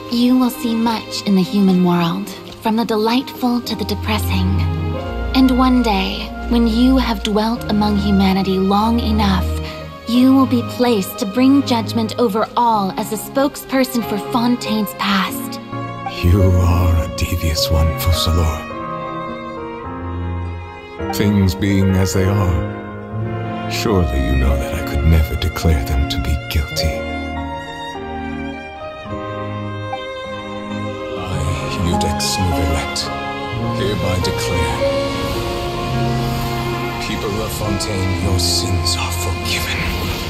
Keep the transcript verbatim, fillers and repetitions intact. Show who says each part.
Speaker 1: You will see much in the human world, from the delightful to the depressing. And one day, when you have dwelt among humanity long enough, you will be placed to bring judgment over all as a spokesperson for Fontaine's past.
Speaker 2: You are a devious one, Focalors. Things being as they are, surely you know that I could never declare them to be guilty. I, Iudex Neuvillette, hereby declare, people of Fontaine, your sins are forgiven.